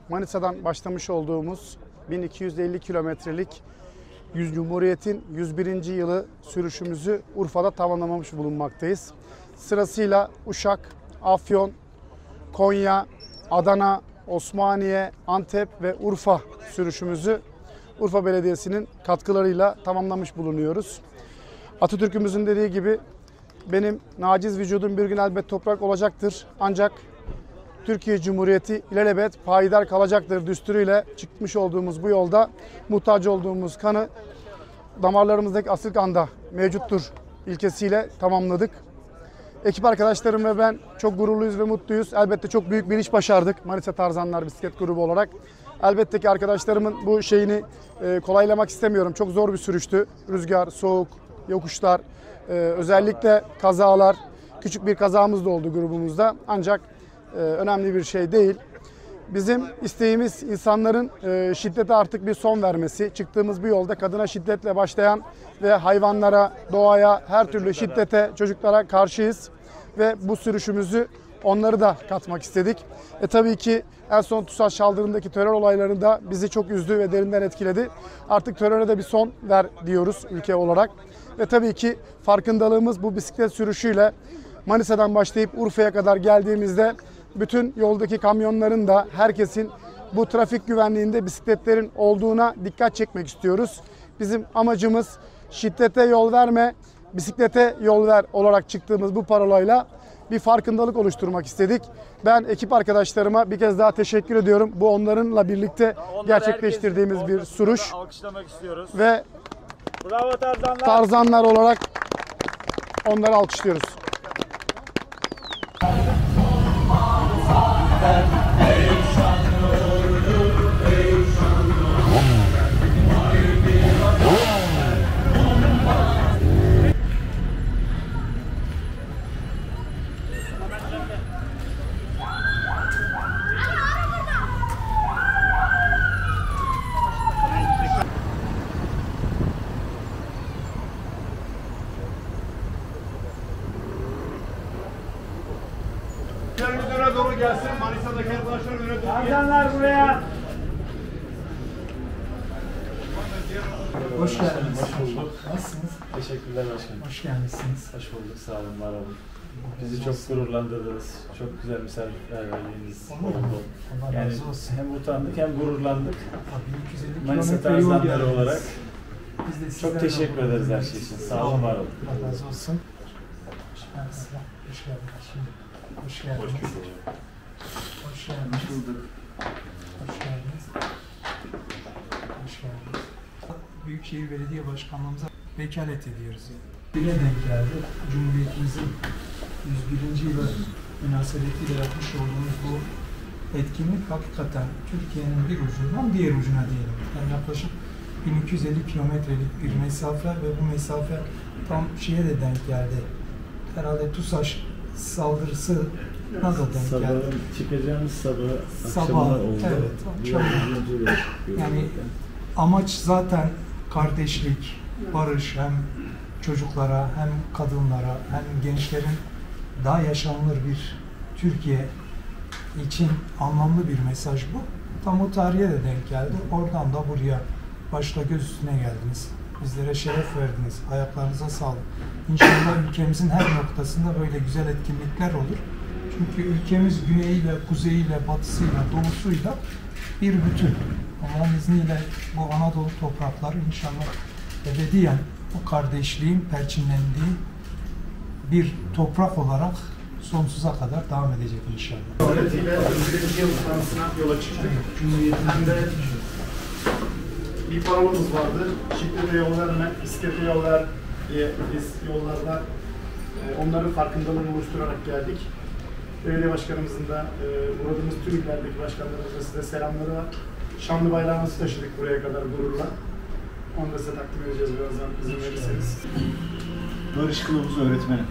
Manisa'dan başlamış olduğumuz 1250 kilometrelik Cumhuriyet'in 101. yılı sürüşümüzü Urfa'da tamamlamış bulunmaktayız. Sırasıyla Uşak, Afyon, Konya, Adana, Osmaniye, Antep ve Urfa sürüşümüzü Urfa Belediyesi'nin katkılarıyla tamamlamış bulunuyoruz. Atatürk'ümüzün dediği gibi benim naciz vücudum bir gün elbet toprak olacaktır. Ancak Türkiye Cumhuriyeti ilelebet payidar kalacaktır düsturuyla çıkmış olduğumuz bu yolda muhtaç olduğumuz kanı damarlarımızdaki asil kanda mevcuttur ilkesiyle tamamladık. Ekip arkadaşlarım ve ben çok gururluyuz ve mutluyuz. Elbette çok büyük bir iş başardık Manisa Tarzanlar Bisiklet Grubu olarak. Elbette ki arkadaşlarımın bu şeyini kolaylamak istemiyorum. Çok zor bir sürüştü. Rüzgar, soğuk, yokuşlar, özellikle kazalar. Küçük bir kazamız da oldu grubumuzda. Ancak önemli bir şey değil. Bizim isteğimiz insanların şiddete artık bir son vermesi. Çıktığımız bu yolda kadına şiddetle başlayan ve hayvanlara, doğaya, her türlü şiddete, çocuklara karşıyız. Ve bu sürüşümüzü onları da katmak istedik. Tabii ki en son TUSAŞ saldırındaki terör olayları da bizi çok üzdü ve derinden etkiledi. Artık teröre de bir son ver diyoruz ülke olarak. Ve tabii ki farkındalığımız bu bisiklet sürüşüyle Manisa'dan başlayıp Urfa'ya kadar geldiğimizde bütün yoldaki kamyonların da herkesin bu trafik güvenliğinde bisikletlerin olduğuna dikkat çekmek istiyoruz. Bizim amacımız şiddete yol verme, bisiklete yol ver olarak çıktığımız bu parolayla bir farkındalık oluşturmak istedik. Ben ekip arkadaşlarıma bir kez daha teşekkür ediyorum. Bu onlarınla birlikte gerçekleştirdiğimiz bir sürüş. Alkışlamak istiyoruz. Ve bravo Tarzanlar. Tarzanlar olarak onları alkışlıyoruz. Öne doğru gelsin. Manisa'daki arkadaşlar öne doğru gelsin. Tarzanlar buraya. Hoş geldiniz. Hoş bulduk. Nasılsınız? Teşekkürler başkanım. Hoş gelmişsiniz. Hoş bulduk. Sağ olun, var olun. Bizi çok gururlandırdınız. Çok güzel misafirperverliğiniz oldu. Allah Yani razı olsun. hem utandık hem gururlandık. Tabii 250 Manisa kilometre yol Tarzanları geldiniz. olarak Biz de çok teşekkür ederiz her şey için. Sağ olun, var olun. Allah razı olsun. Hoş geldiniz. Hoş geldiniz. Hoş geldiniz. Hoş geldiniz. Hoş bulduk. Hoş geldiniz. Hoş geldiniz. Büyükşehir Belediye Başkanlığımıza vekalet ediyoruz. Bire denk geldi. Cumhuriyetimizin 101. yılı münasebetiyle yapmış olduğumuz bu etkinlik hakikaten Türkiye'nin bir ucundan diğer ucuna diyelim. Yani yaklaşık 1250 kilometrelik bir mesafe ve bu mesafe tam şeye de denk geldi. Herhalde TUSAŞ saldırısı da denk geldi. Sabahın çıkacağımız Sabah, akşamına oldu. evet, akşam. Yani amaç zaten kardeşlik, barış, hem çocuklara hem kadınlara hem gençlerin daha yaşanılır bir Türkiye için anlamlı bir mesaj bu. Tam o tarihe de denk geldi. Oradan da buraya başta göz üstüne geldiniz. Bizlere şeref verdiniz. Ayaklarınıza sağlık. İnşallah ülkemizin her noktasında böyle güzel etkinlikler olur. Çünkü ülkemiz güneyiyle, kuzeyiyle, batısıyla, doğusuyla bir bütün. Allah'ın izniyle bu Anadolu toprakları inşallah ebediyen bu kardeşliğin perçinlendiği bir toprak olarak sonsuza kadar devam edecek inşallah. Cumhuriyeti'yle 101. yıl kutlamasına yola çıktık. Cumhuriyetimizde bir parolamız vardı. Şiddete yol verme, bisiklete yol ver diye biz yollarda onların farkındalığını oluşturarak geldik. Belediye başkanımızın da uğradığımız tüm illerdeki başkanlarımızın size selamları var. Şanlı bayrağımızı taşıdık buraya kadar gururla. Onu da size takdim edeceğiz birazdan izin verirseniz. Barış Kılavuz öğretmenim.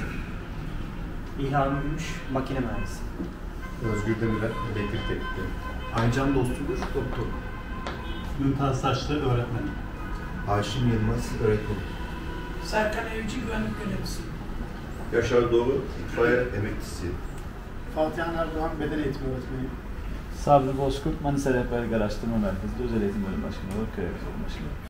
İlham Gümüş, makine mühendisi. Özgür Demirel, elektrik teknikleri. Aycan Dostulur, doktor. Mümtaz Saçlı öğretmenim. Haşim Yılmaz, öğretmenim. Serkan Evci, güvenlik görevlisi. Yaşar Doğru, itfaiye emeklisi. Fatih Erdoğan, beden eğitimi öğretmeni. Sabri Bozkurt, Manisa Rehberlik Araştırma Merkezi'nde Özel Eğitim Bölümü Başkanı olarak görev yapıyorum.